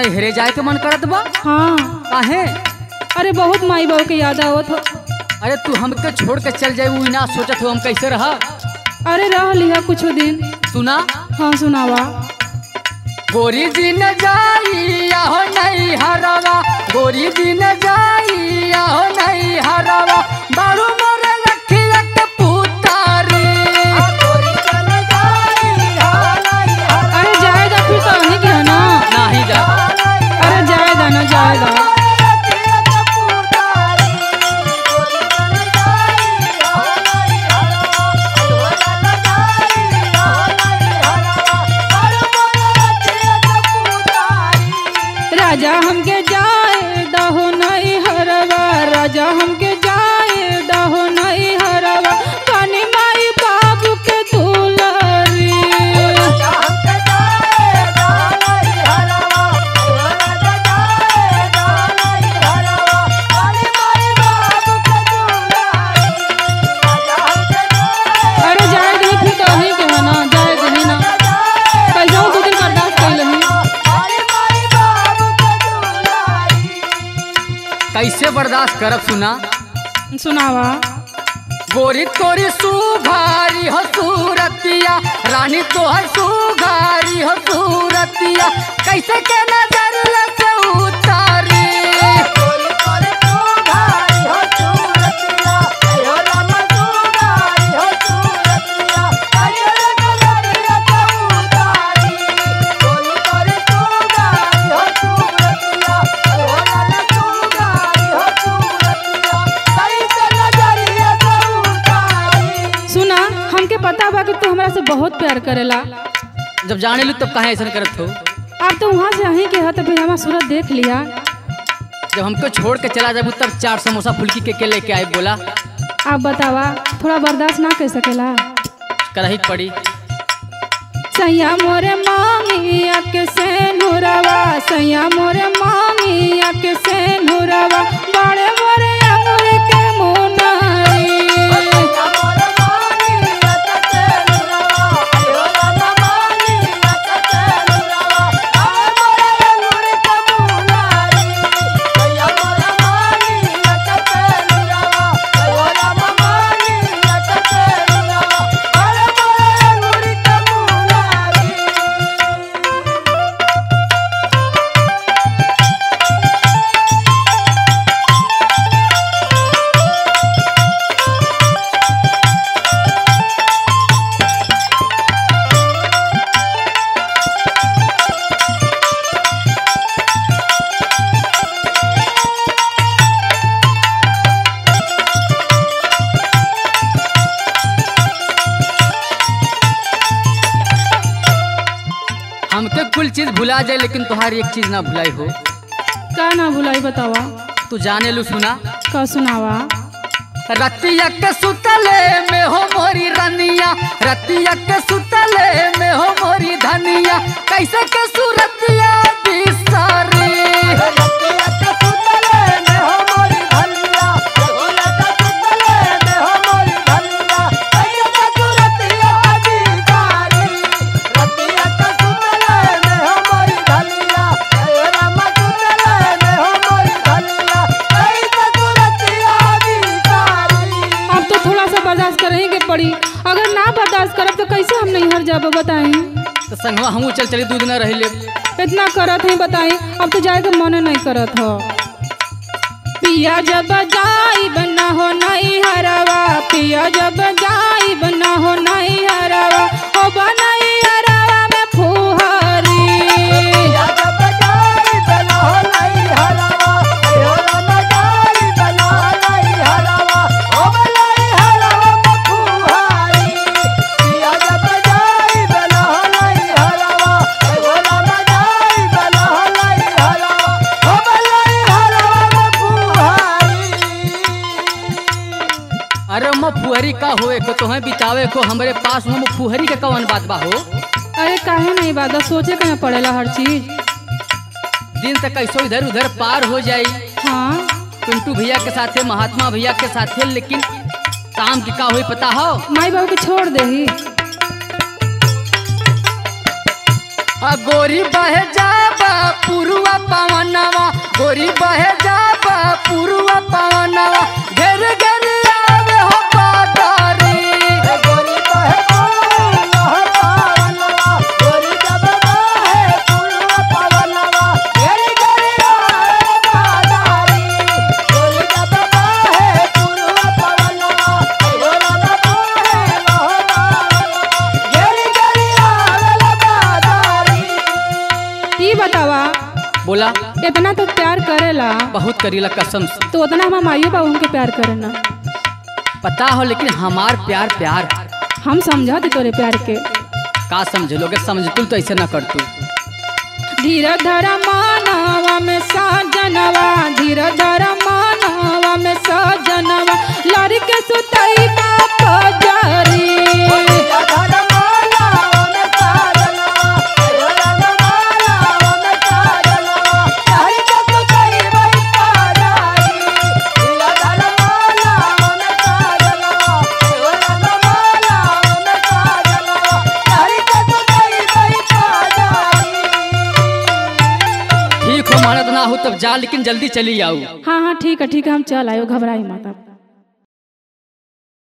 नैहरे जाए के मन करत बा? हाँ। काहे? अरे बहुत माई बाबू के याद आवत हो। अरे तू हमके छोड़ के चल जाए ना सोचत हो हम कैसे रहा? अरे रह लिया कुछ दिन। सुना? हाँ सुनावा। गोरी दिन जाई हो नहीं हरावा, गोरी दिन जाई हो नहीं हरावा, बारू मोरे रखिया के पुतारी। अरे जाएगा फिर तो नहीं क्या ना? नहीं जा। अरे जाएगा ना जाएगा। राजा हमके जाए दहो नहीं हरवा, राजा हमके जाए दहो नहीं हरवा, कानी माई बाबू के दुलारी। अरे जाए दही फिर तो नहीं के ना, जाए दही ना, कैसे दो दिन बर्दाश्त कर लही। कैसे बर्दाश्त करब? सुना? सुनावा। गोरी तोरी सुघारी हो सूरतिया, रानी तोहर सुघारी हो सूरतिया, कैसे के नजर से उतारी। पता बा कि तू हमरा से बहुत प्यार करेला। जब जाने लू तब कहाँ ऐसा करत हो? अब तो वहाँ से यहीं के है तो फिर हमारा सूरत देख लिया। जब हमको छोड़ के चला जाबू तब 4 समोसा फुल्की के लेके आए बोला। आप बतावा थोड़ा बर्दाश्त ना कर सकेला? करही पड़ी। सैया मोरे मांगिया के सेनुरवा, सैया मोरे मांगिया के सेनुरवा, बड़े बड़े अंगूर के मुनारी। हमके कुल चीज भुला जाए लेकिन तुम्हारी एक चीज ना भुलाई हो। का ना भुलाई बतावा? तू जाने लू? सुना? का सुनावा। रतिया के सुतले में हो मोरी रनिया, रतिया के सुतले में हो मोरी धनिया, कैसे के सूरतिया बिसारी। पड़ी अगर ना बर्दाश्त करब तो कैसे हम नहीं हर जाब बताई? तो संगवा हमू चल चली 2 दिन रह ले। इतना करत है बताई, अब तो जाए के मन नहीं करत हो। पिया जब जाई बना हो नहीं हरवा, पिया जब जाई बना हो नहीं हरवा, हो बनाई हरवा में फुहारी। अरे फुहरी का होए को तो बितावे को हमरे पास फुहरी के कौन बात बा हो? अरे काहे नहीं बात सोचे के ना पड़ेला हर चीज। दिन तक कैसो इधर उधर पार हो जाई। हाँ पिंटू भैया के साथे, महात्मा भैया के साथे, लेकिन काम की का हुई पता हो? माई बाबू के छोड़ दे ही। गोरी बह जाबा पुरुआ गोरी बहे जाबा पुरुआ पवनवा घेर घेर आवे हो बादारी गोरी बहे पुरुआ पवनवा गोरी जब बहे पुरुआ पवनवा घेर घेर आवे बादारी गोरी जब बहे पुरुआ पवनवा गोरा बहे घेर घेर आवे बादारी। ई बतावा बोला इतना तो प्यार करेला, बहुत करीला कसम से। तो उतना हम माइयो बाबू के प्यार करना। पता हो लेकिन हमार प्यार प्यार हम समझा थे तोरे प्यार के। का समझ लोगे, समझतुल तो ऐसे ना करतू। धीरे धरा मानवा में सजनवा धीरे धरा मानवा में सजनवा लड़ी के सुतई बाप जरी ठीक हो मानत ना हो तब जा, लेकिन जल्दी चली आओ। हाँ हाँ ठीक है हम चल आयो, घबराई मत।